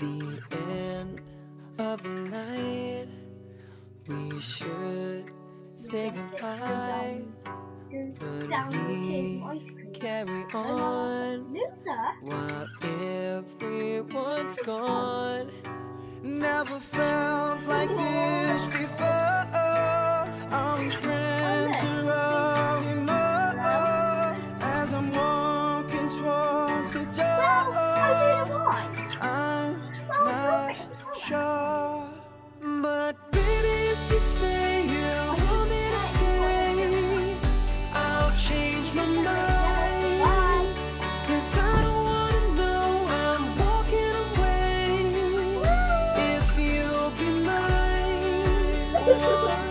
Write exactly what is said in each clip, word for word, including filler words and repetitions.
the end of the night, we should say goodbye, but we carry on while everyone's gone. Never felt like this before. Are we friends or are we more? As I'm walking towards the door, I'm not sure. But baby, if you say you want me to stay, I'll change my mind. 'Cause I don't wanna know I'm walking away if you'll be mine. Oh,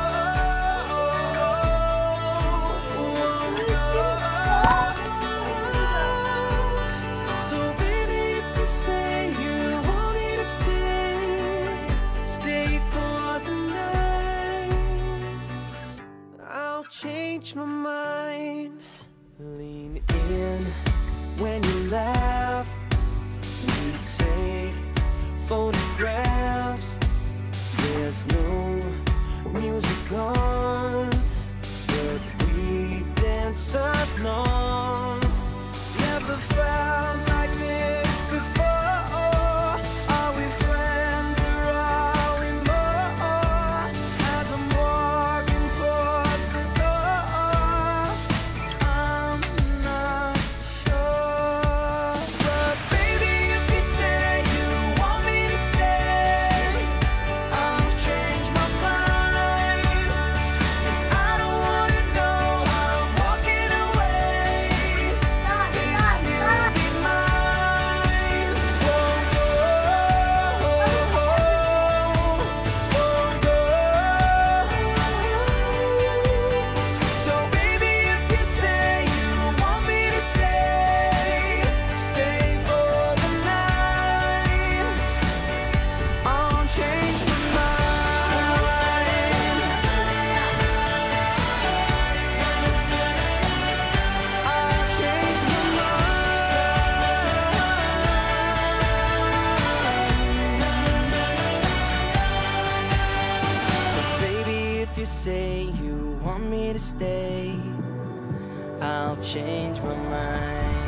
so baby, if you say you want me to stay, stay for the night, I'll change my mind. Lean in when you laugh, we take photographs. There's no music on, but we dance along. Never felt like this before. Are we friends or are we more? As I'm walking towards the door, I'm not sure. But baby, if you say you want me to stay, I'll change my mind. 'Cause I don't wanna know I'm walking away if you'll be mine. Oh, oh, oh, oh, oh. So baby, if you say you want me to stay, stay for the night, I'll change my mind. I'll change my mind. Baby, if you say you want me to stay, I'll change my mind.